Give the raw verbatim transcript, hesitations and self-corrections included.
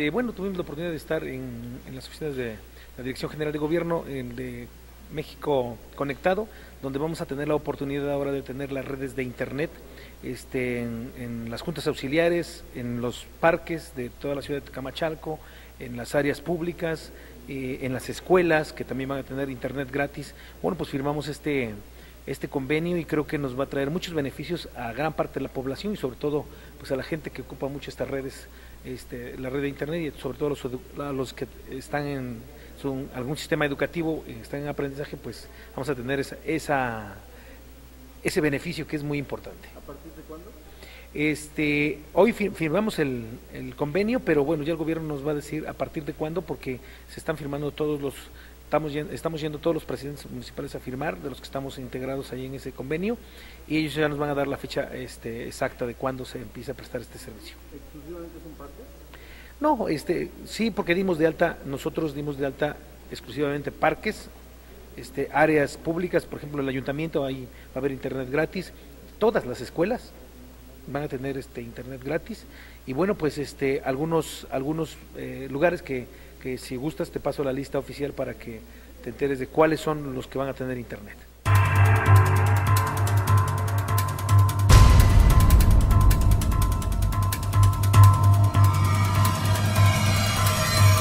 Este, bueno, tuvimos la oportunidad de estar en, en las oficinas de la Dirección General de Gobierno en, de México Conectado, donde vamos a tener la oportunidad ahora de tener las redes de internet este, en, en las juntas auxiliares, en los parques de toda la ciudad de Tecamachalco, en las áreas públicas, eh, en las escuelas que también van a tener internet gratis. Bueno, pues firmamos este este convenio y creo que nos va a traer muchos beneficios a gran parte de la población y sobre todo pues a la gente que ocupa mucho estas redes, este, la red de internet y sobre todo los, a los que están en su, algún sistema educativo, están en aprendizaje, pues vamos a tener esa, esa ese beneficio que es muy importante. ¿A partir de cuándo? Este, hoy firmamos el, el convenio, pero bueno, ya el gobierno nos va a decir a partir de cuándo, porque se están firmando todos los, estamos, estamos yendo todos los presidentes municipales a firmar, de los que estamos integrados ahí en ese convenio, y ellos ya nos van a dar la fecha este, exacta de cuándo se empieza a prestar este servicio. ¿Exclusivamente es un parque? No, este, sí, porque dimos de alta, nosotros dimos de alta exclusivamente parques, este, áreas públicas, por ejemplo el ayuntamiento, ahí va a haber internet gratis, todas las escuelas van a tener este internet gratis y bueno pues este algunos algunos eh, lugares que, que si gustas te paso la lista oficial para que te enteres de cuáles son los que van a tener internet.